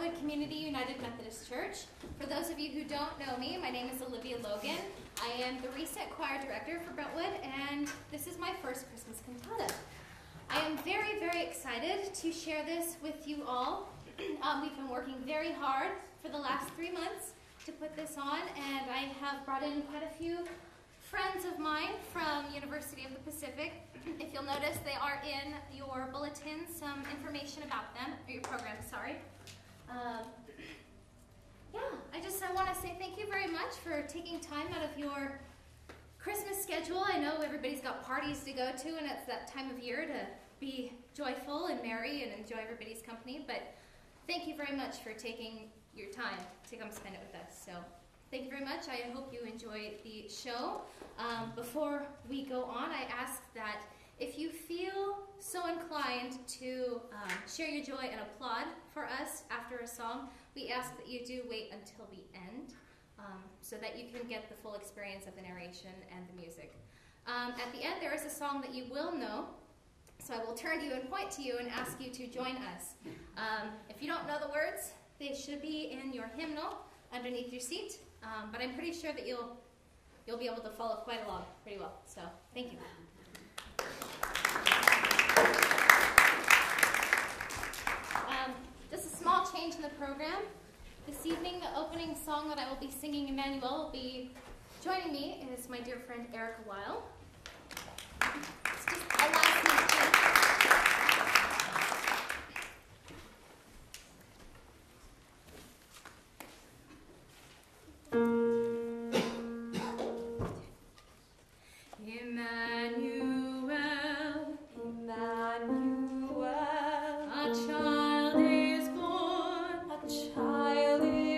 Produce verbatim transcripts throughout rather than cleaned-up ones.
Brentwood Community United Methodist Church. For those of you who don't know me, my name is Alivia Logan. I am the recent choir director for Brentwood, and this is my first Christmas cantata. I am very, very excited to share this with you all. Um, we've been working very hard for the last three months to put this on, and I have brought in quite a few friends of mine from University of the Pacific. If you'll notice, they are in your bulletin, some information about them, or your program, sorry. Um, yeah, I just I want to say thank you very much for taking time out of your Christmas schedule. I know everybody's got parties to go to, and it's that time of year to be joyful and merry and enjoy everybody's company, but thank you very much for taking your time to come spend it with us. So thank you very much. I hope you enjoy the show. Um, before we go on, I ask that if you feel so inclined to um, share your joy and applaud for us after a song, we ask that you do wait until the end um, so that you can get the full experience of the narration and the music. Um, at the end, there is a song that you will know, so I will turn to you and point to you and ask you to join us. Um, if you don't know the words, they should be in your hymnal underneath your seat, um, but I'm pretty sure that you'll you'll be able to follow quite along pretty well. So thank you. Um, just a small change in the program. This evening, the opening song that I will be singing, Emmanuel, will be joining me is my dear friend Erica Weil. It's just a last minute change.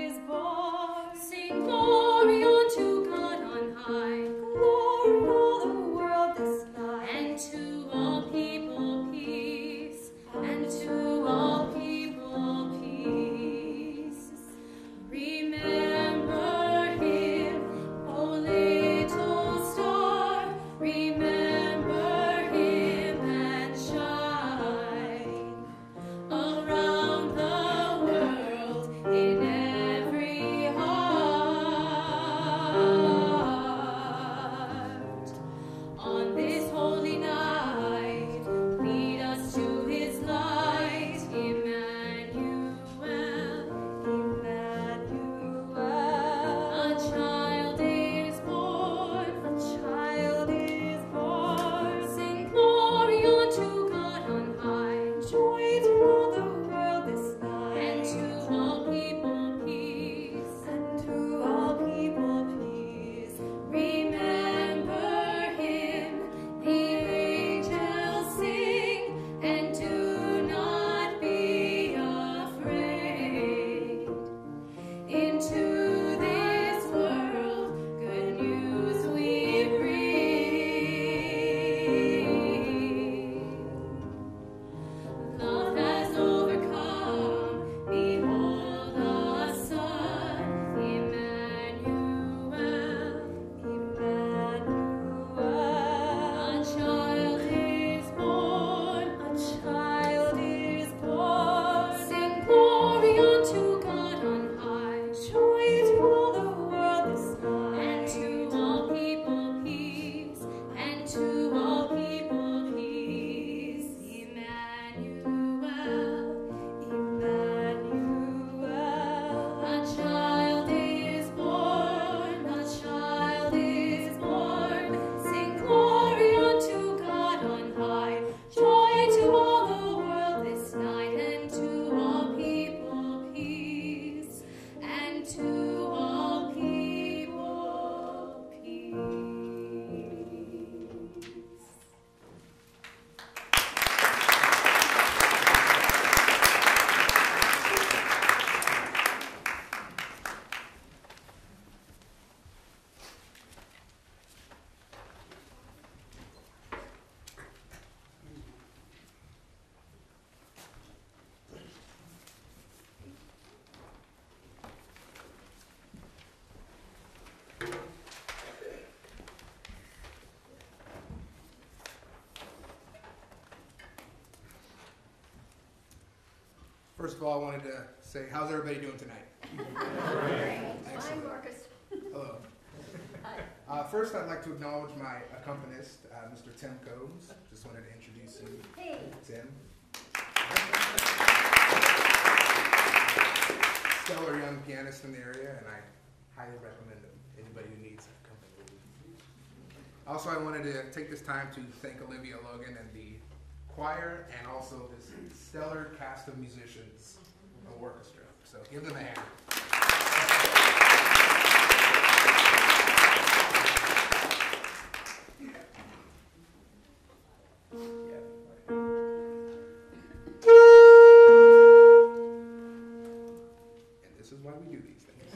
Glory unto God on high. Glory, all the First of all, I wanted to say, how's everybody doing tonight? Great. Hi, Marcus. Hello. Hi. Uh, first, I'd like to acknowledge my accompanist, uh, Mister Tim Combs. Just wanted to introduce you. Hey. Tim. Stellar young pianist in the area, and I highly recommend him. Anybody who needs company. Also, I wanted to take this time to thank Alivia Logan and the choir, and also this stellar cast of musicians, the orchestra. So give them a hand. And this is why we do these things.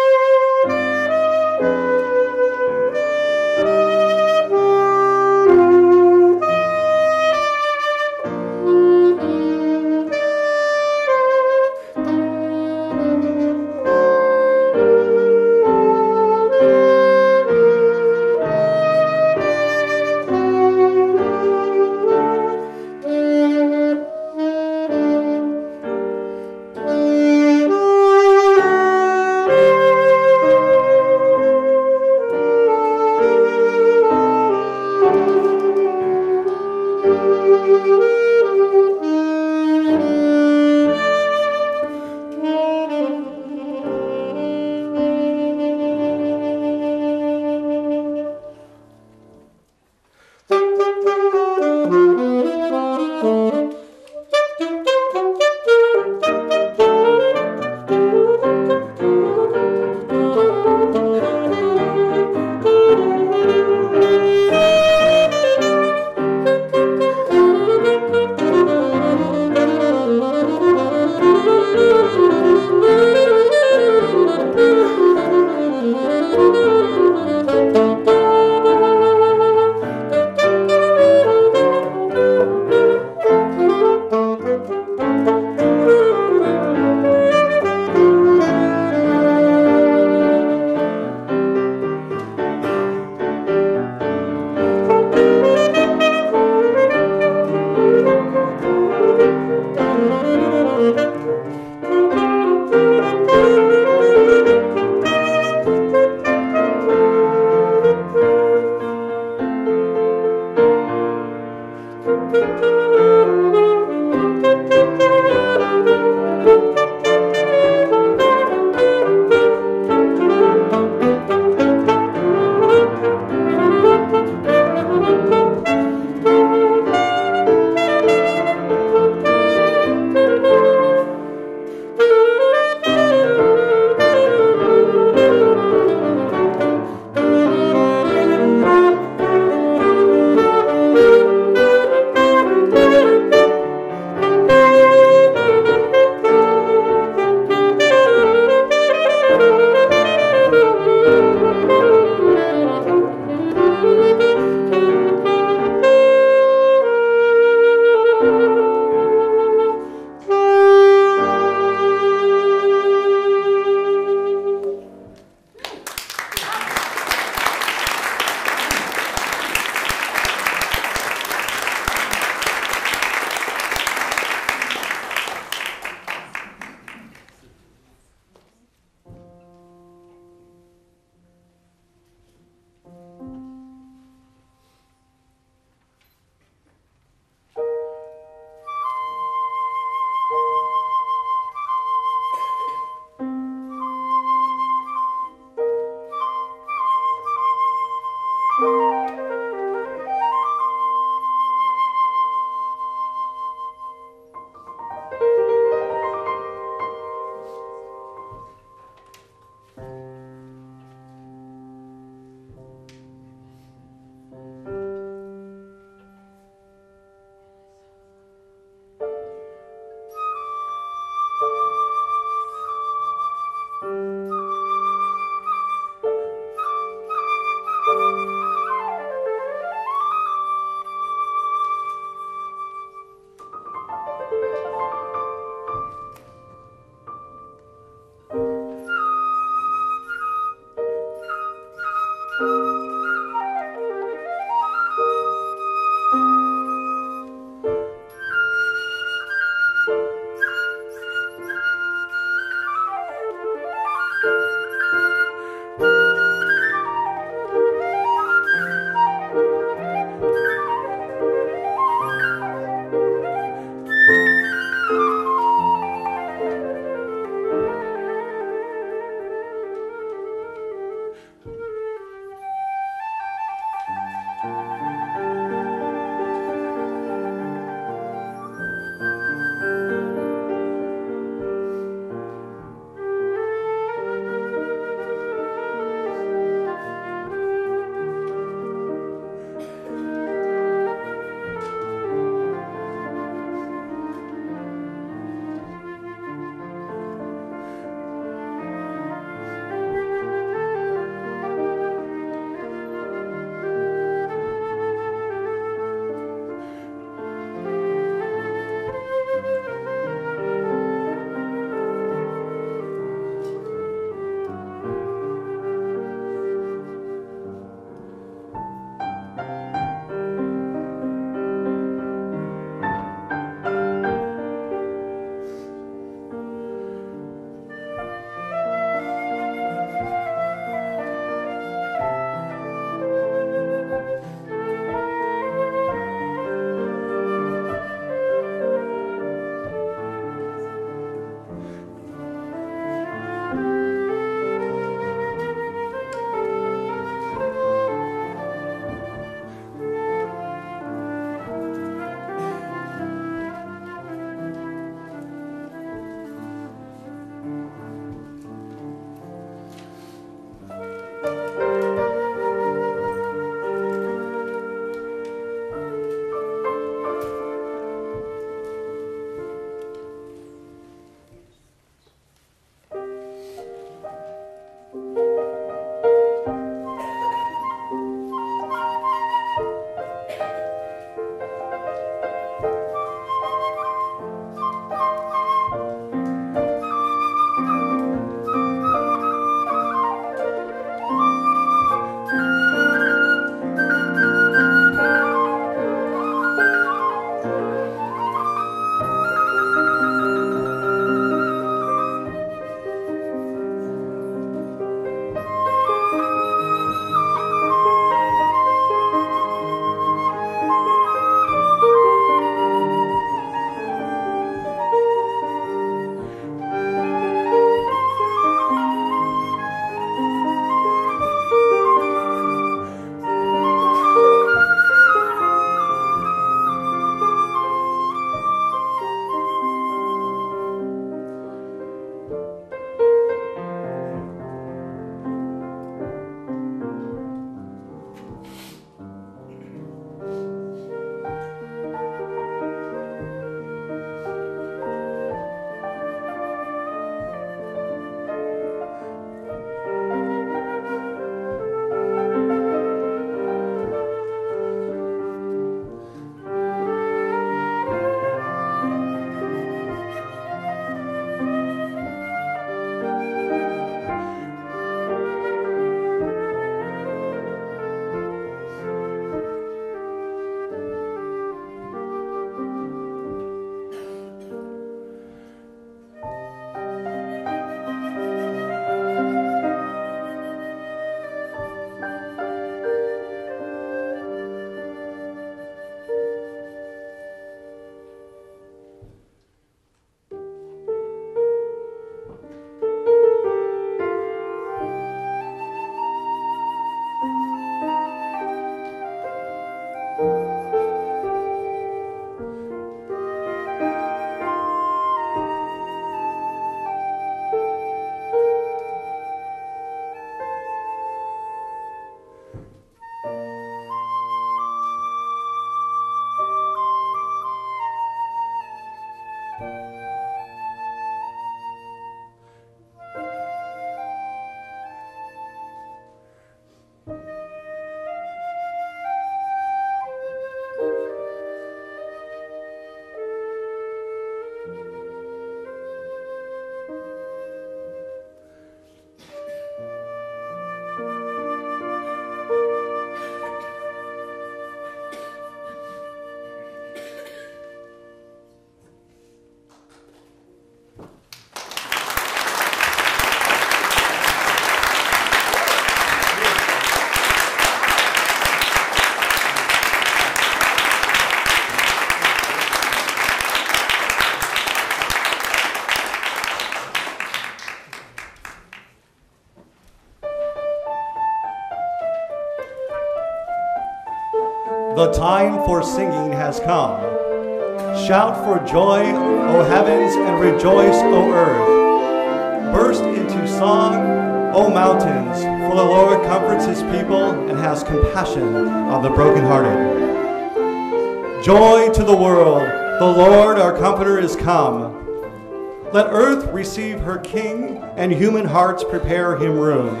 The time for singing has come. Shout for joy, O heavens, and rejoice, O earth. Burst into song, O mountains, for the Lord comforts his people and has compassion on the brokenhearted. Joy to the world, the Lord our comforter is come. Let earth receive her king, and human hearts prepare him room.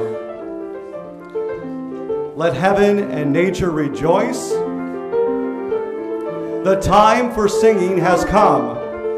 Let heaven and nature rejoice. The time for singing has come.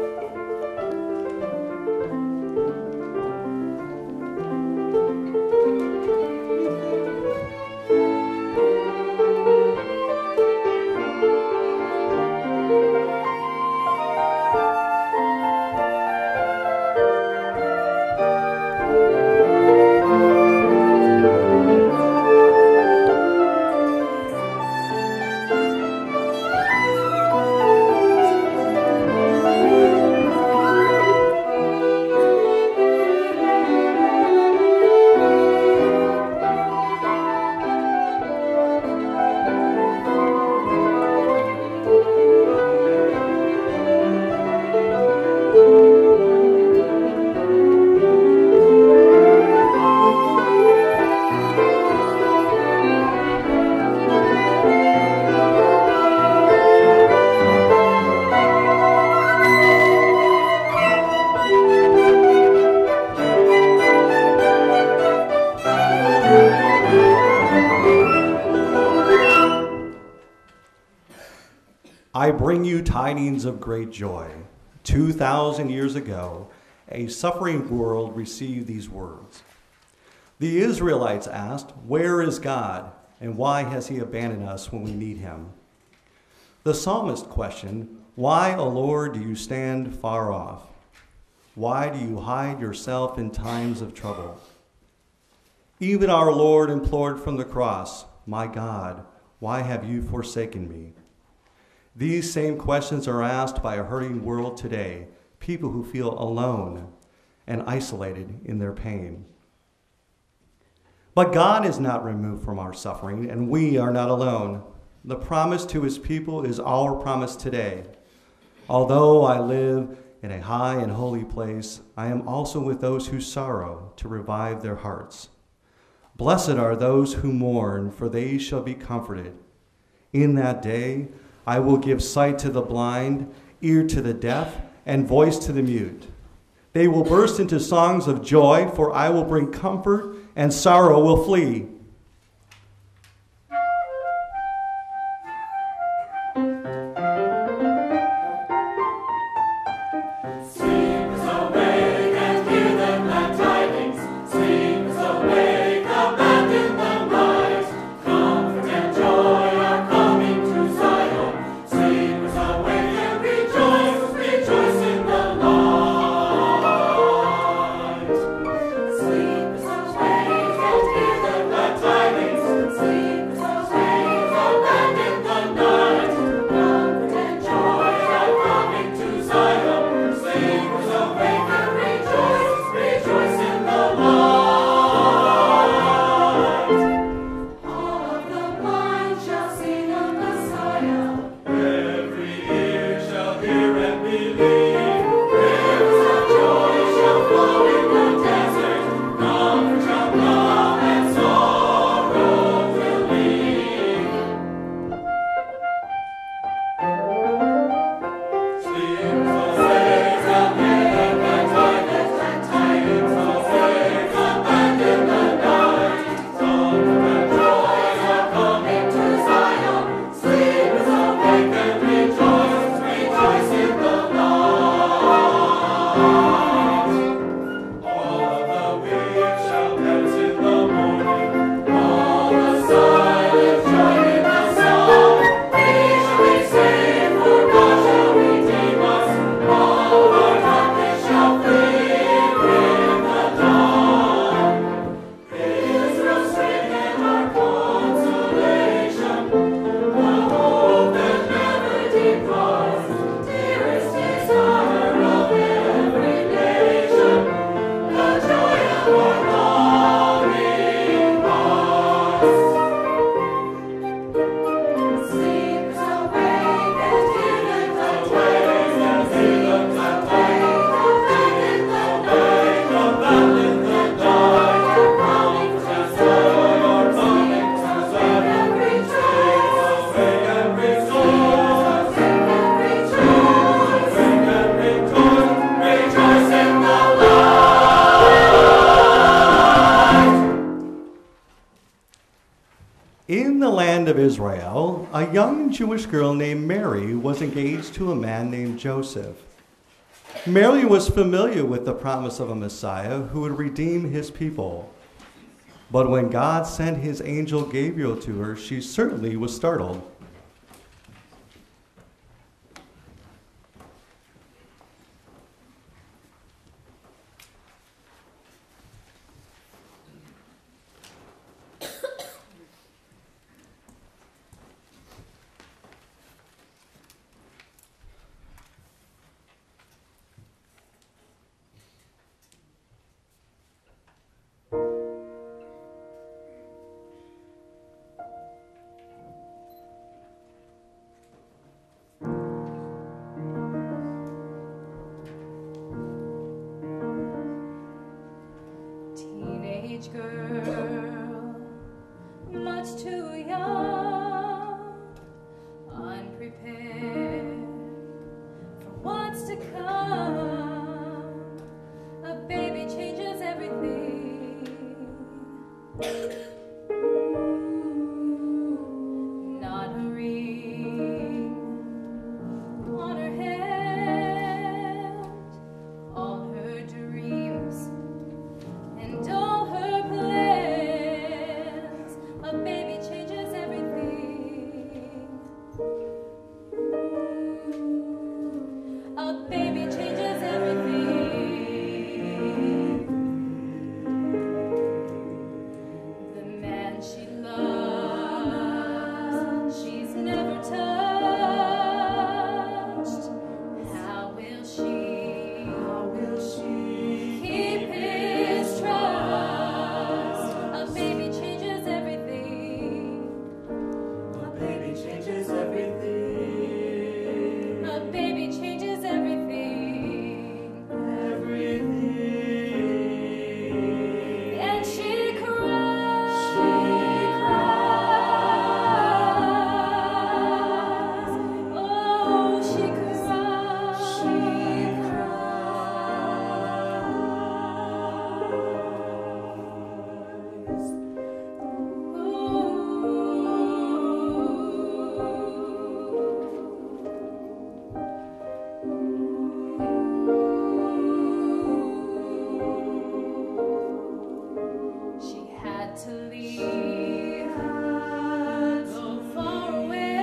I bring you tidings of great joy. Two thousand years ago, a suffering world received these words. The Israelites asked, "Where is God, and why has he abandoned us when we need him?" The psalmist questioned, "Why, O Lord, do you stand far off? Why do you hide yourself in times of trouble?" Even our Lord implored from the cross, "My God, why have you forsaken me?" These same questions are asked by a hurting world today, people who feel alone and isolated in their pain. But God is not removed from our suffering, and we are not alone. The promise to his people is our promise today. Although I live in a high and holy place, I am also with those who sorrow to revive their hearts. Blessed are those who mourn, for they shall be comforted. In that day, I will give sight to the blind, ear to the deaf, and voice to the mute. They will burst into songs of joy, for I will bring comfort, and sorrow will flee. Sleep is awake and hear them the land of Israel, a young Jewish girl named Mary was engaged to a man named Joseph. Mary was familiar with the promise of a Messiah who would redeem his people. But when God sent his angel Gabriel to her, she certainly was startled. Girl, much too young, unprepared for what's to come. A baby changes everything. Not a ring on her hand, all her dreams and all her plans. A baby changes everything. A baby changes everything. The man she loves, she's never touched. How will she, how will she keep his trust? A baby changes everything. A baby changes everything. A baby changes everything. Everything. And she cries. She cries. Oh, she cries. She cries. She had to leave, go far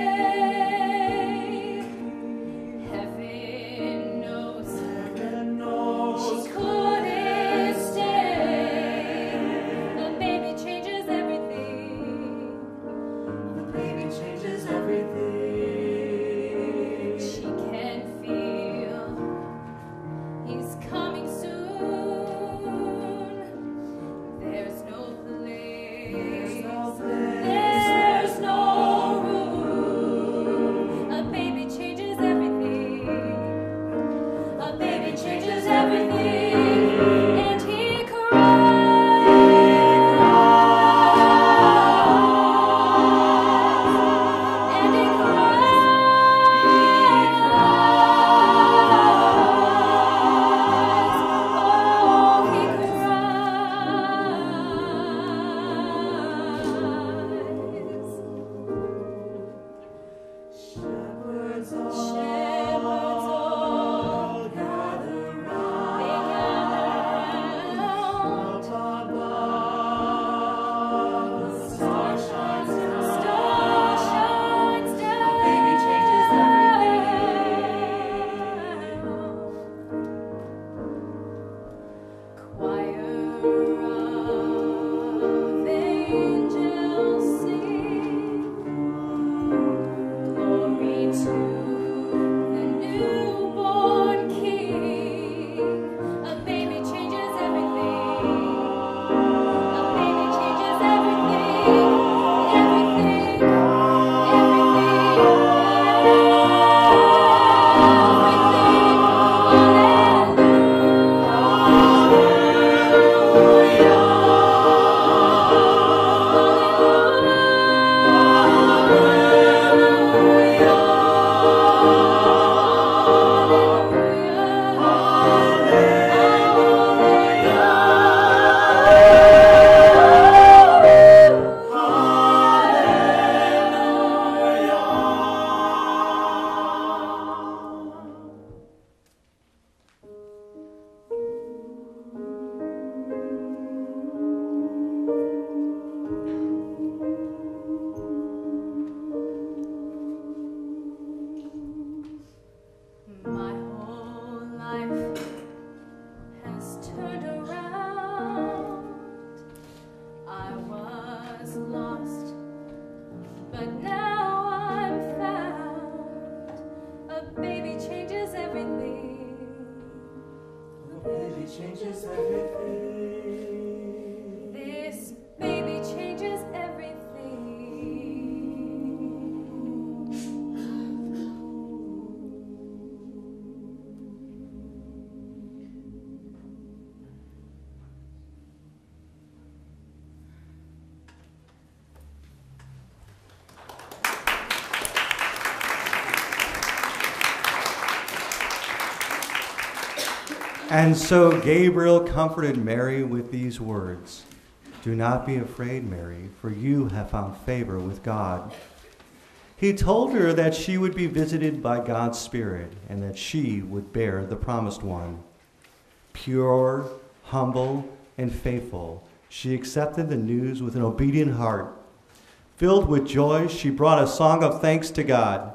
away. Heaven knows, she couldn't stay. The baby changes everything. The baby changes everything. She can feel he's coming soon. There's no place. There's no room. A baby changes everything. A baby changes everything. And he cries. And he cries. Oh, he cries. And so Gabriel comforted Mary with these words, "Do not be afraid, Mary, for you have found favor with God." He told her that she would be visited by God's Spirit and that she would bear the promised one. Pure, humble, and faithful, she accepted the news with an obedient heart. Filled with joy, she brought a song of thanks to God.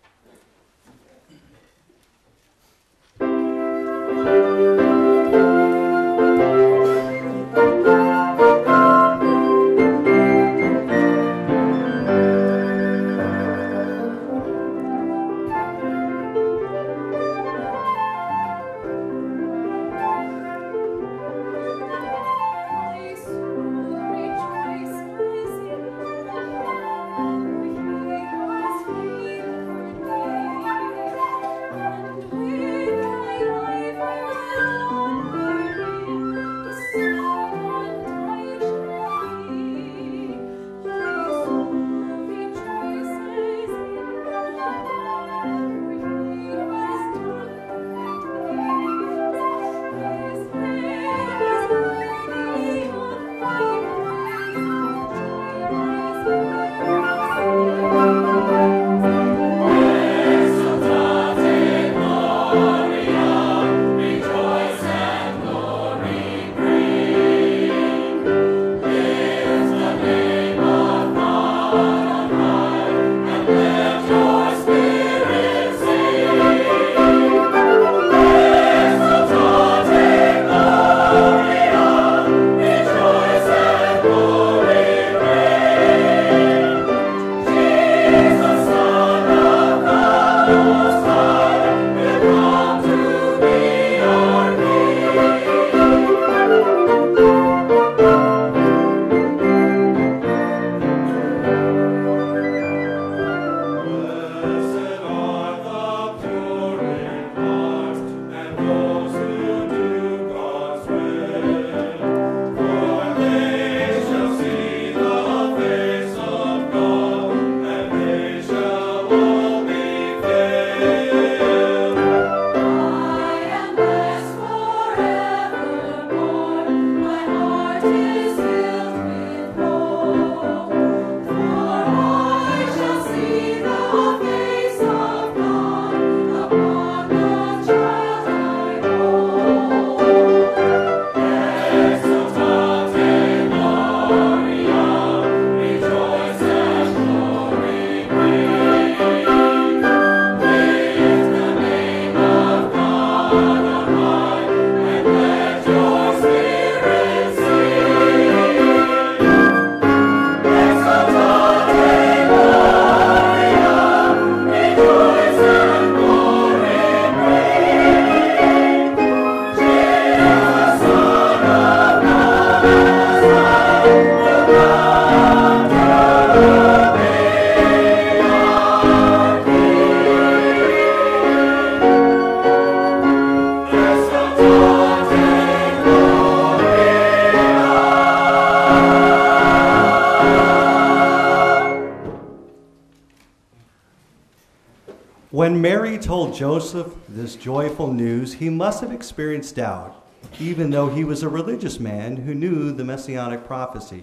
When Mary told Joseph this joyful news, he must have experienced doubt, even though he was a religious man who knew the messianic prophecy.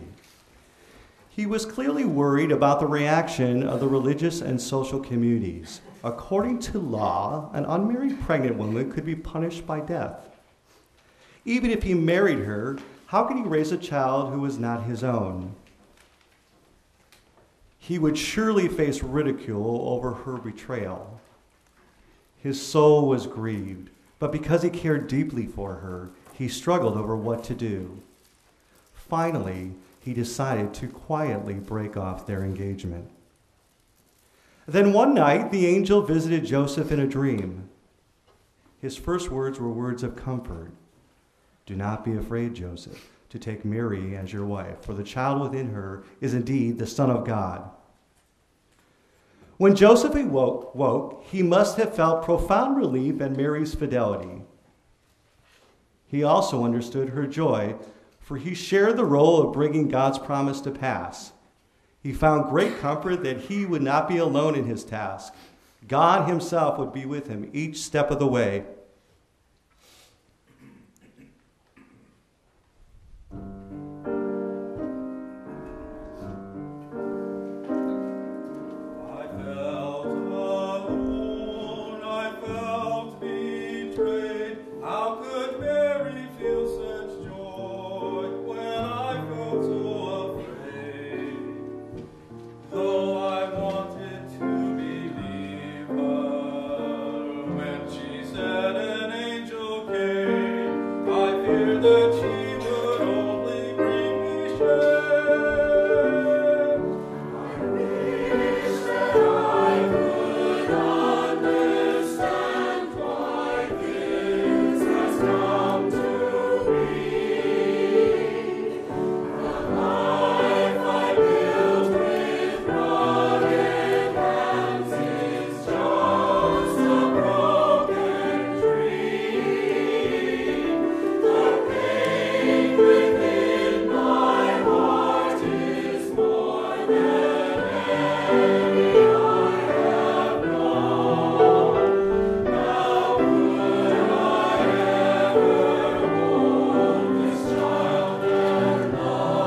He was clearly worried about the reaction of the religious and social communities. According to law, an unmarried pregnant woman could be punished by death. Even if he married her, how could he raise a child who was not his own? He would surely face ridicule over her betrayal. His soul was grieved, but because he cared deeply for her, he struggled over what to do. Finally, he decided to quietly break off their engagement. Then one night, the angel visited Joseph in a dream. His first words were words of comfort. "Do not be afraid, Joseph, to take Mary as your wife, for the child within her is indeed the Son of God." When Joseph awoke, woke, he must have felt profound relief at Mary's fidelity. He also understood her joy, for he shared the role of bringing God's promise to pass. He found great comfort that he would not be alone in his task. God himself would be with him each step of the way.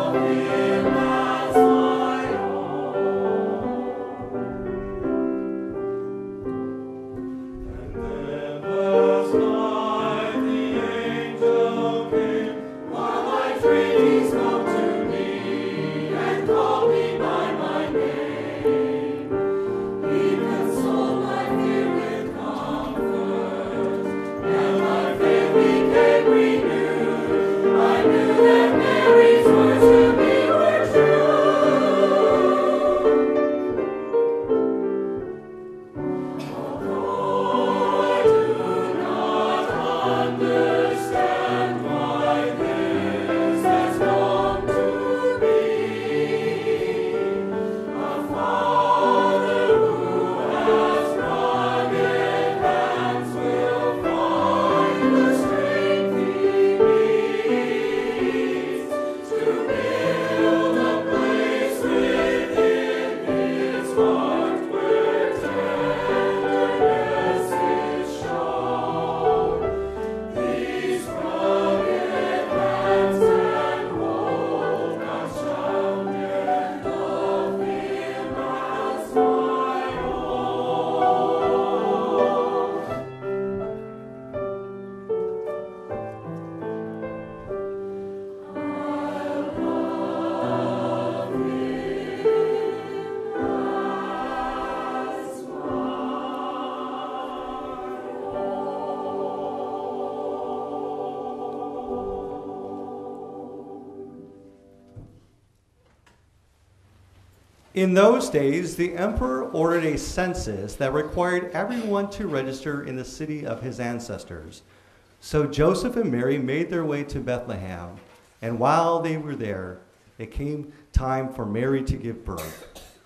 In those days, the emperor ordered a census that required everyone to register in the city of his ancestors. So Joseph and Mary made their way to Bethlehem, and while they were there, it came time for Mary to give birth.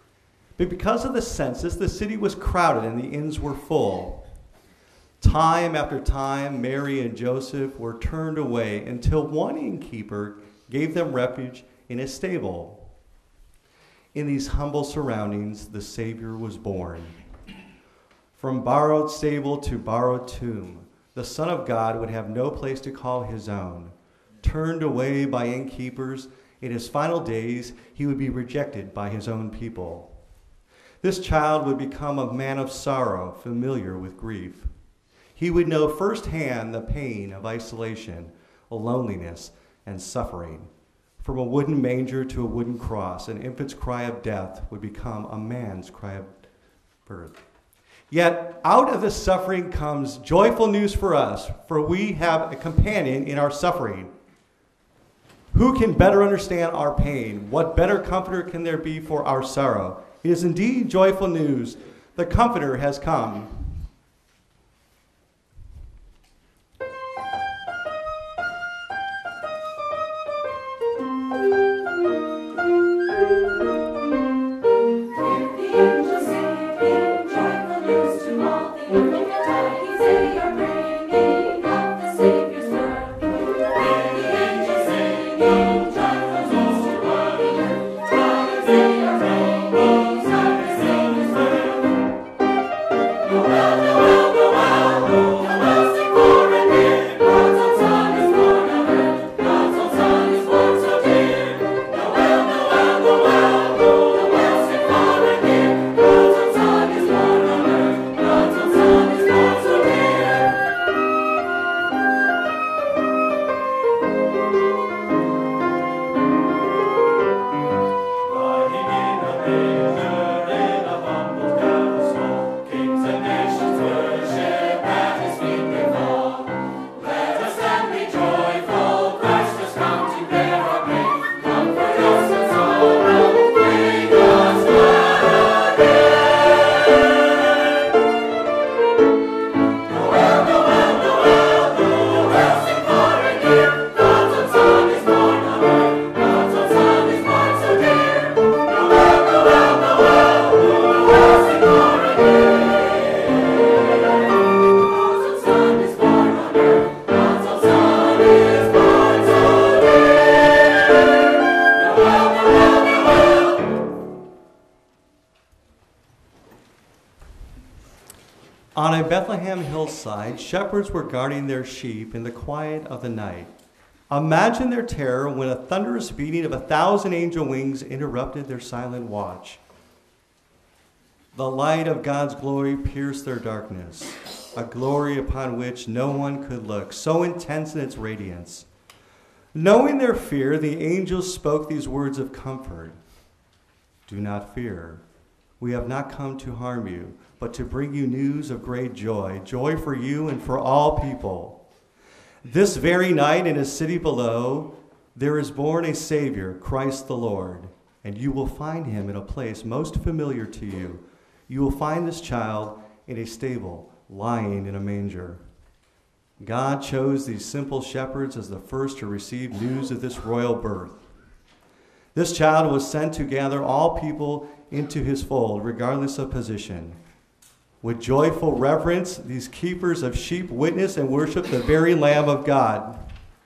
But because of the census, the city was crowded and the inns were full. Time after time, Mary and Joseph were turned away until one innkeeper gave them refuge in a stable. In these humble surroundings, the Savior was born. From borrowed stable to borrowed tomb, the Son of God would have no place to call his own. Turned away by innkeepers, in his final days, he would be rejected by his own people. This child would become a man of sorrow, familiar with grief. He would know firsthand the pain of isolation, loneliness, and suffering. From a wooden manger to a wooden cross, an infant's cry of death would become a man's cry of birth. Yet out of this suffering comes joyful news for us, for we have a companion in our suffering. Who can better understand our pain? What better comforter can there be for our sorrow? It is indeed joyful news. The Comforter has come. On a Bethlehem hillside, shepherds were guarding their sheep in the quiet of the night. Imagine their terror when a thunderous beating of a thousand angel wings interrupted their silent watch. The light of God's glory pierced their darkness, a glory upon which no one could look, so intense in its radiance. Knowing their fear, the angels spoke these words of comfort. Do not fear. We have not come to harm you, but to bring you news of great joy, joy for you and for all people. This very night in a city below, there is born a Savior, Christ the Lord, and you will find him in a place most familiar to you. You will find this child in a stable, lying in a manger. God chose these simple shepherds as the first to receive news of this royal birth. This child was sent to gather all people into his fold, regardless of position. With joyful reverence, these keepers of sheep witness and worship the very Lamb of God.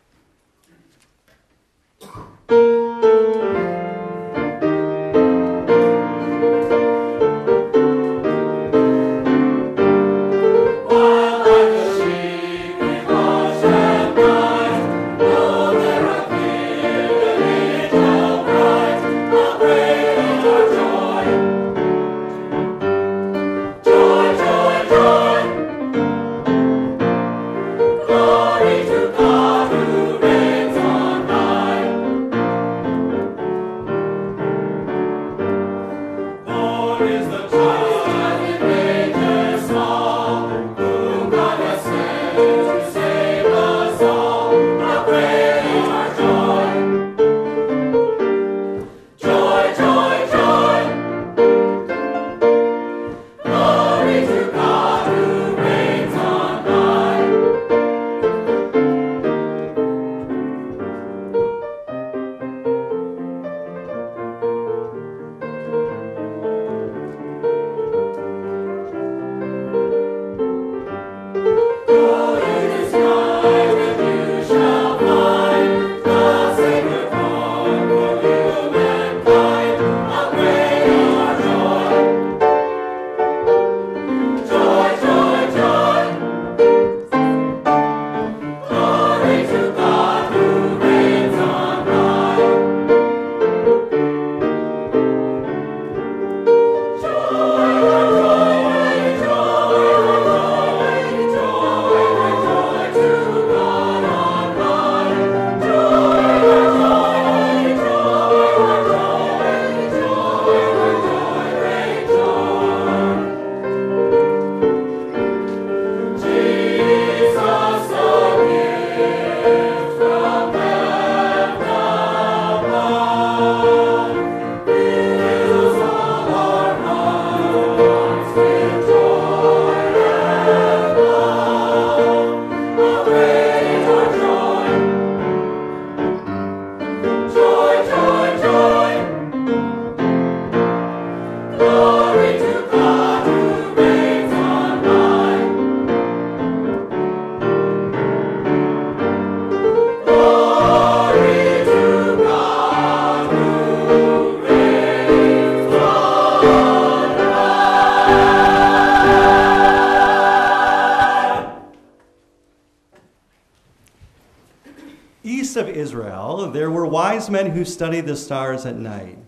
Of Israel, there were wise men who studied the stars at night.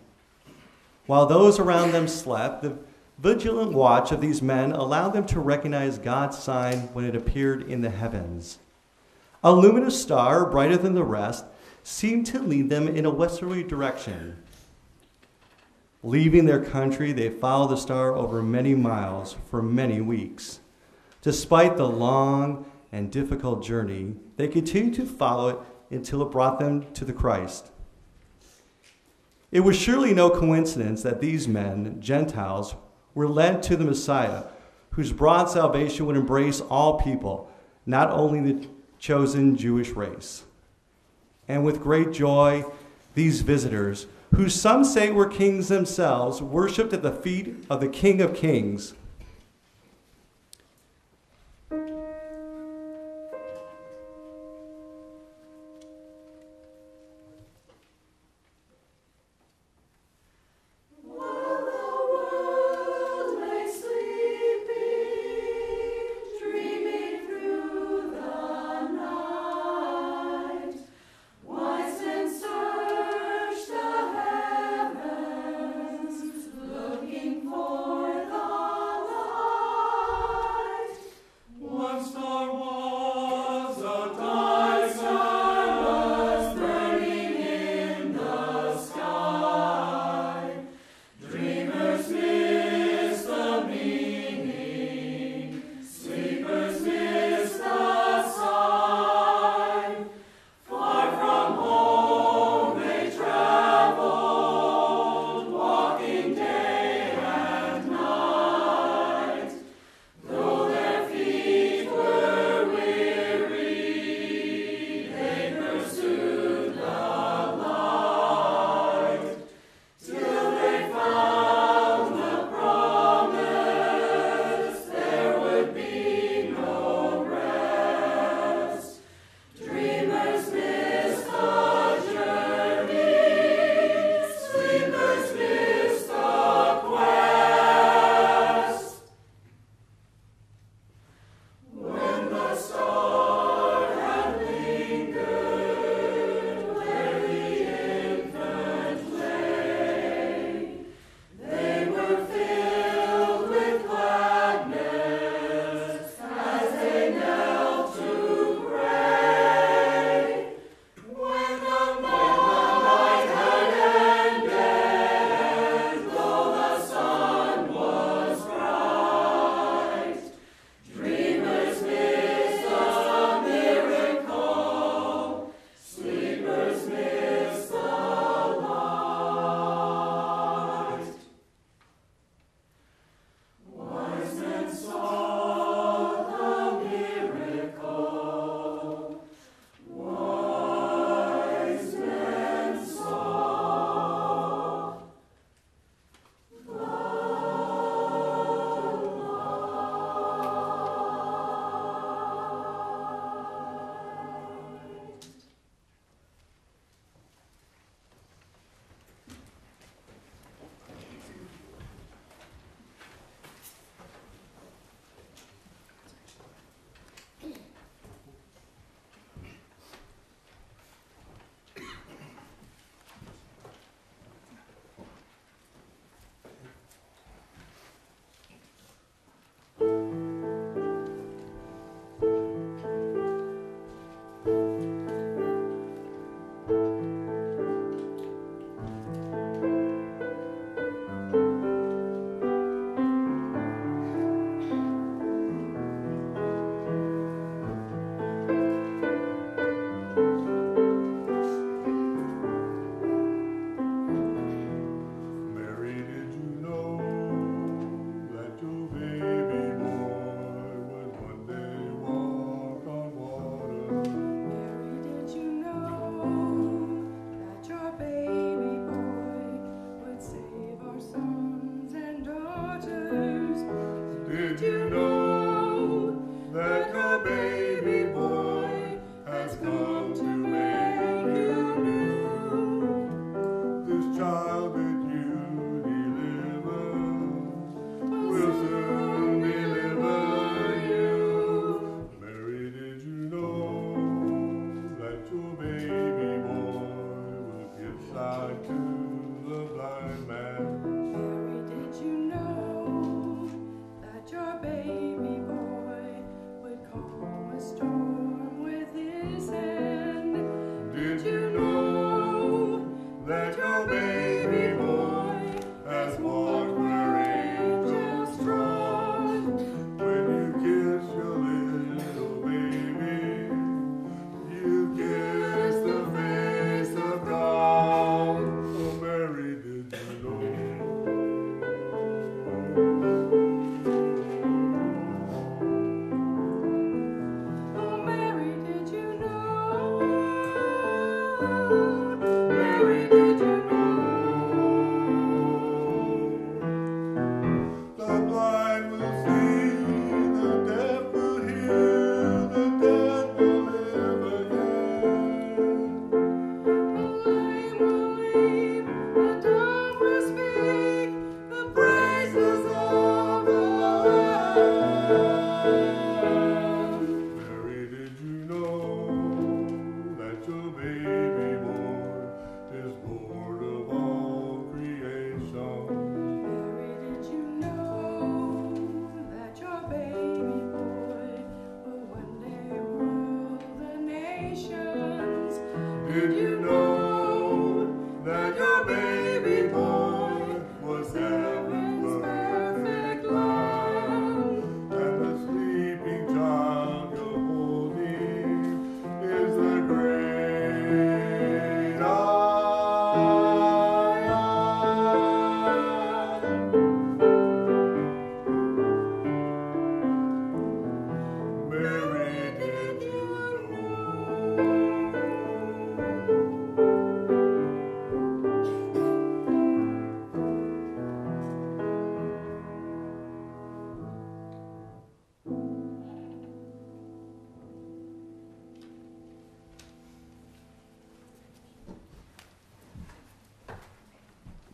While those around them slept, the vigilant watch of these men allowed them to recognize God's sign when it appeared in the heavens. A luminous star, brighter than the rest, seemed to lead them in a westerly direction. Leaving their country, they followed the star over many miles for many weeks. Despite the long and difficult journey, they continued to follow it until it brought them to the Christ. It was surely no coincidence that these men, Gentiles, were led to the Messiah, whose broad salvation would embrace all people, not only the chosen Jewish race. And with great joy, these visitors, who some say were kings themselves, worshipped at the feet of the King of Kings.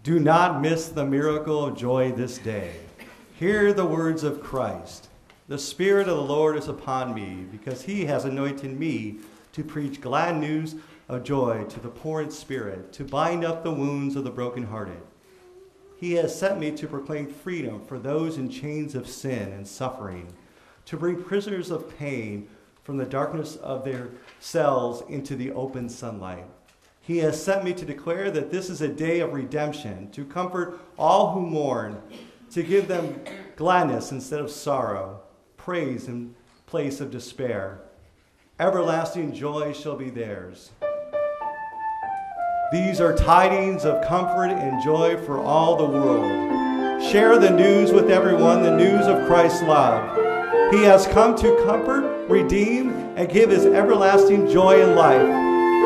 Do not miss the miracle of joy this day. Hear the words of Christ. The Spirit of the Lord is upon me, because he has anointed me to preach glad news of joy to the poor in spirit, to bind up the wounds of the brokenhearted. He has sent me to proclaim freedom for those in chains of sin and suffering, to bring prisoners of pain from the darkness of their cells into the open sunlight. He has sent me to declare that this is a day of redemption, to comfort all who mourn, to give them gladness instead of sorrow, praise in place of despair. Everlasting joy shall be theirs. These are tidings of comfort and joy for all the world. Share the news with everyone, the news of Christ's love. He has come to comfort, redeem, and give his everlasting joy in life.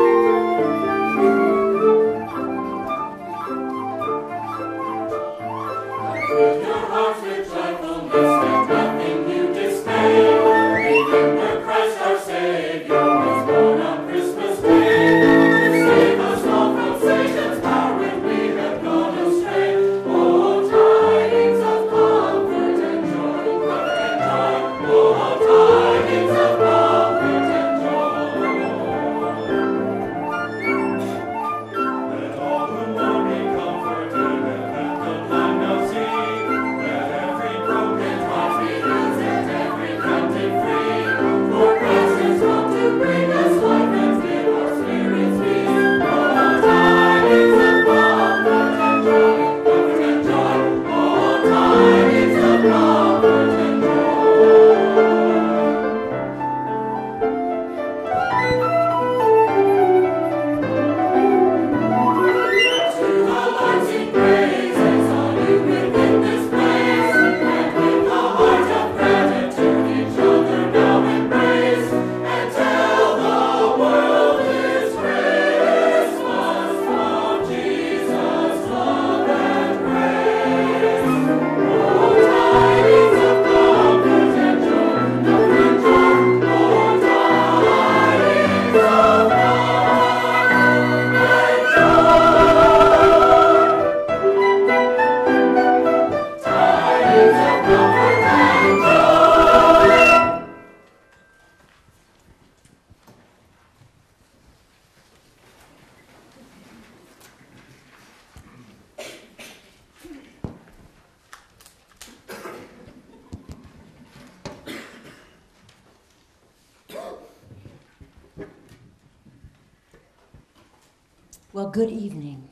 Well, good evening.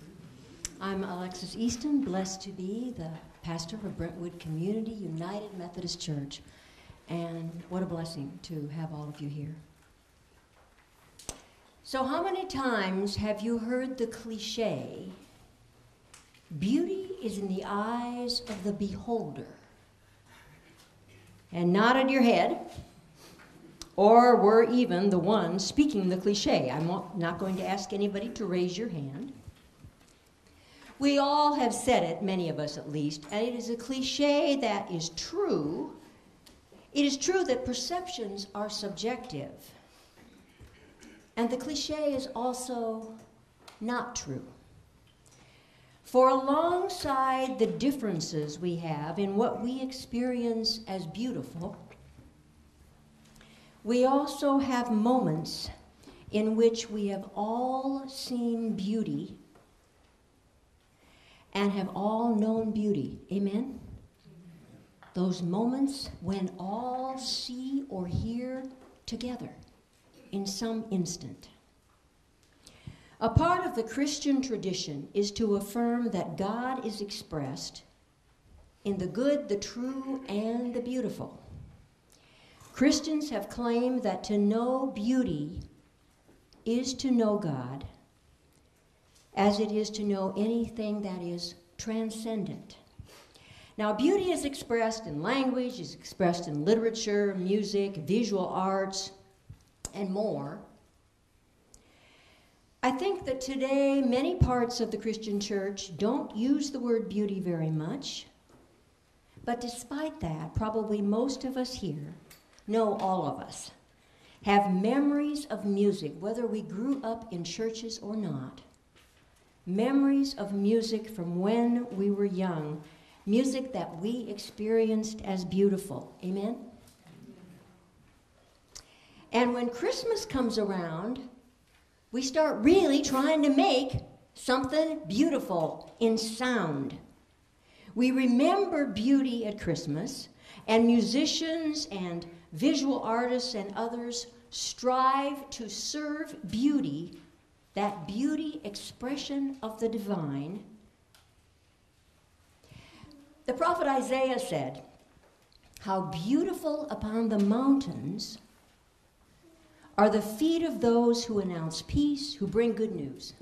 I'm Alexis Easton, blessed to be the pastor of Brentwood Community United Methodist Church. And what a blessing to have all of you here. So how many times have you heard the cliche, beauty is in the eyes of the beholder? And nodded your head, or were even the ones speaking the cliche. I'm not going to ask anybody to raise your hand. We all have said it, many of us at least, and it is a cliche that is true. It is true that perceptions are subjective. And the cliche is also not true. For alongside the differences we have in what we experience as beautiful, we also have moments in which we have all seen beauty and have all known beauty. Amen? Those moments when all see or hear together in some instant. A part of the Christian tradition is to affirm that God is expressed in the good, the true, and the beautiful. Christians have claimed that to know beauty is to know God, as it is to know anything that is transcendent. Now, beauty is expressed in language, is expressed in literature, music, visual arts, and more. I think that today many parts of the Christian church don't use the word beauty very much, but despite that, probably most of us here, no, all of us, have memories of music, whether we grew up in churches or not, memories of music from when we were young, music that we experienced as beautiful. Amen? And when Christmas comes around, we start really trying to make something beautiful in sound. We remember beauty at Christmas, and musicians and visual artists and others strive to serve beauty, that beauty expression of the divine. The prophet Isaiah said, "How beautiful upon the mountains are the feet of those who announce peace, who bring good news."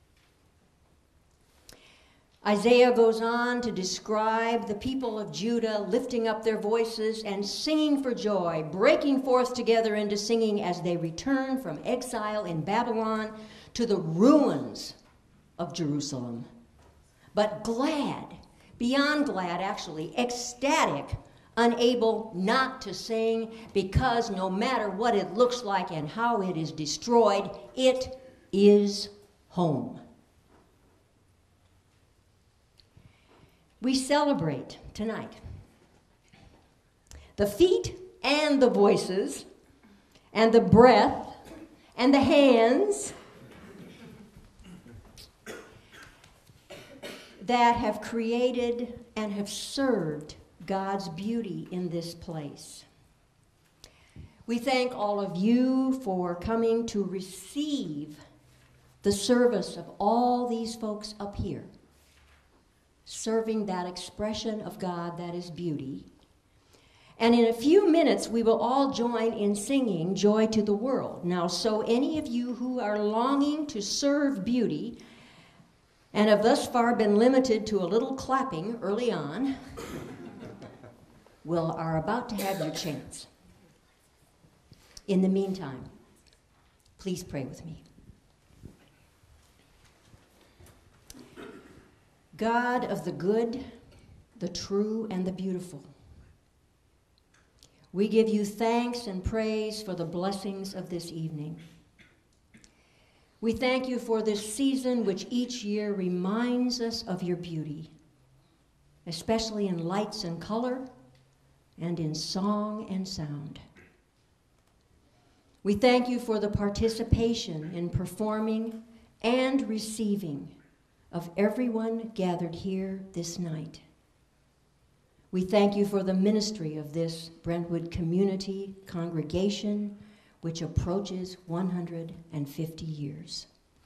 Isaiah goes on to describe the people of Judah lifting up their voices and singing for joy, breaking forth together into singing as they return from exile in Babylon to the ruins of Jerusalem. But glad, beyond glad actually, ecstatic, unable not to sing, because no matter what it looks like and how it is destroyed, it is home. We celebrate tonight the feet and the voices and the breath and the hands that have created and have served God's beauty in this place. We thank all of you for coming to receive the service of all these folks up here, serving that expression of God that is beauty. And in a few minutes, we will all join in singing Joy to the World. Now, so any of you who are longing to serve beauty and have thus far been limited to a little clapping early on, will are about to have your chance. In the meantime, please pray with me. God of the good, the true, and the beautiful, we give you thanks and praise for the blessings of this evening. We thank you for this season which each year reminds us of your beauty, especially in lights and color and in song and sound. We thank you for the participation in performing and receiving of everyone gathered here this night. We thank you for the ministry of this Brentwood community congregation, which approaches one hundred fifty years.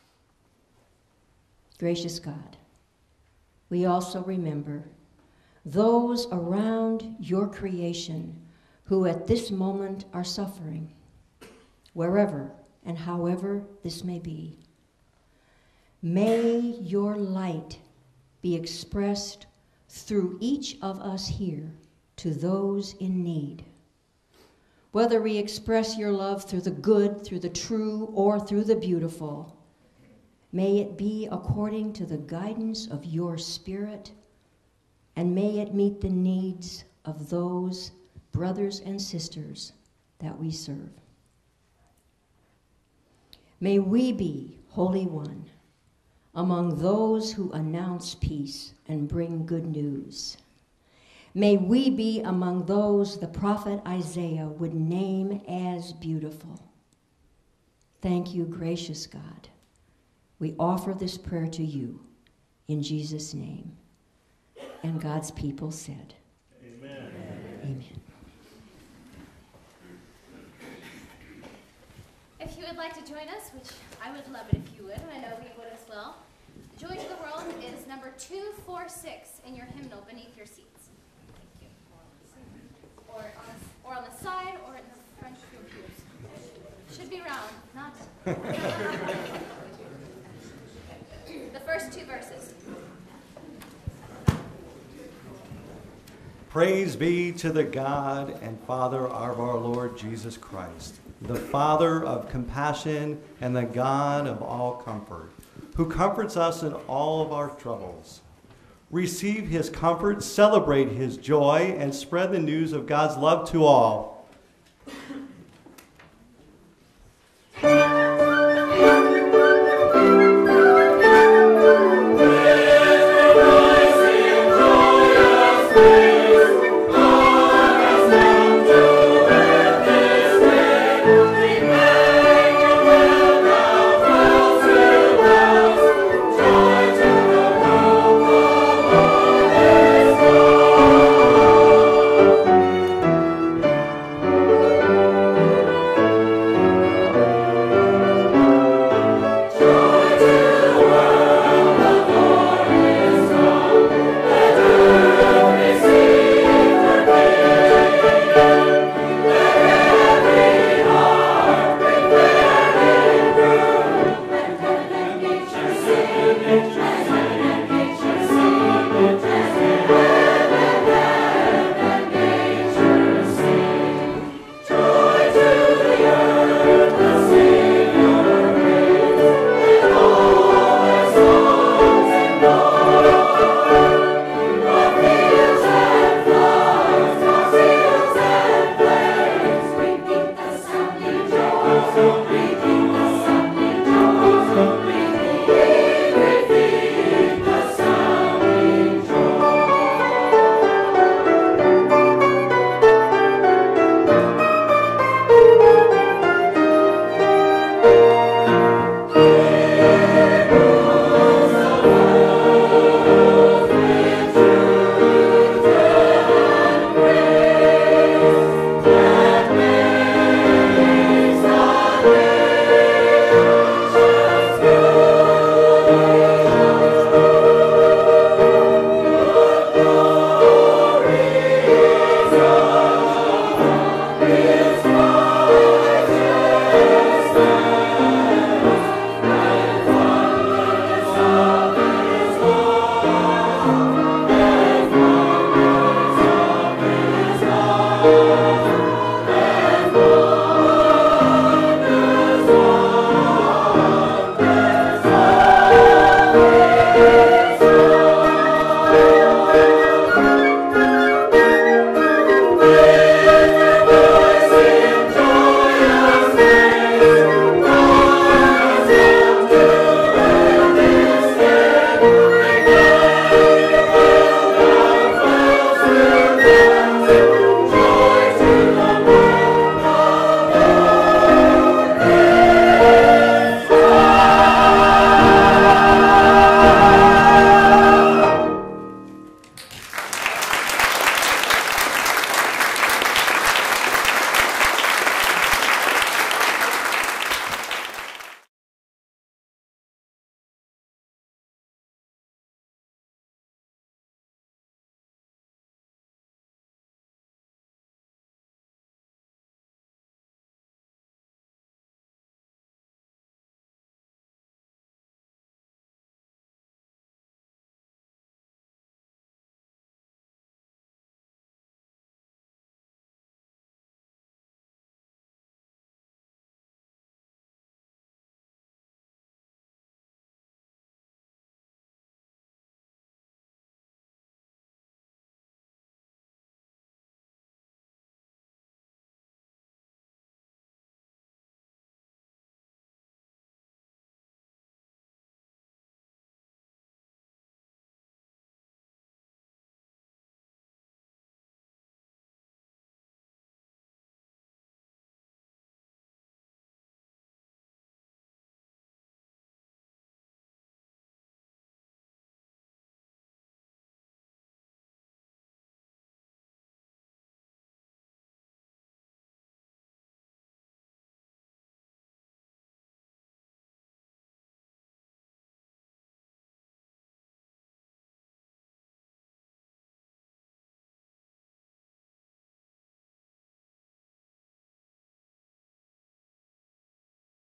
Gracious God, we also remember those around your creation who at this moment are suffering, wherever and however this may be. May your light be expressed through each of us here to those in need. Whether we express your love through the good, through the true, or through the beautiful, may it be according to the guidance of your Spirit, and may it meet the needs of those brothers and sisters that we serve. May we be, Holy One, among those who announce peace and bring good news. May we be among those the prophet Isaiah would name as beautiful. Thank you, gracious God. We offer this prayer to you in Jesus' name. And God's people said, Amen. Amen. If you would like to join us, which I would love it if you would, and I know we would as well, Joy to the World is number two four six in your hymnal beneath your seats. Thank you. Or on, or on the side, or in the front of your pews. Should be round, not... The first two verses. Praise be to the God and Father of our Lord Jesus Christ, the Father of compassion and the God of all comfort, who comforts us in all of our troubles. Receive his comfort, celebrate his joy, and spread the news of God's love to all.